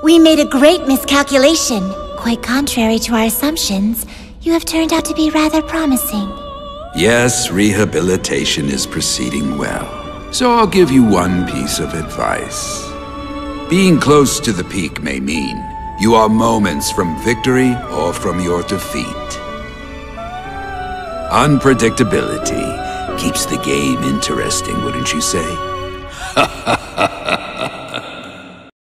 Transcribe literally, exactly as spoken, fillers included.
We made a great miscalculation. Quite contrary to our assumptions, you have turned out to be rather promising. Yes, rehabilitation is proceeding well. So I'll give you one piece of advice. Being close to the peak may mean you are moments from victory or from your defeat. Unpredictability keeps the game interesting, wouldn't you say? Ha ha ha!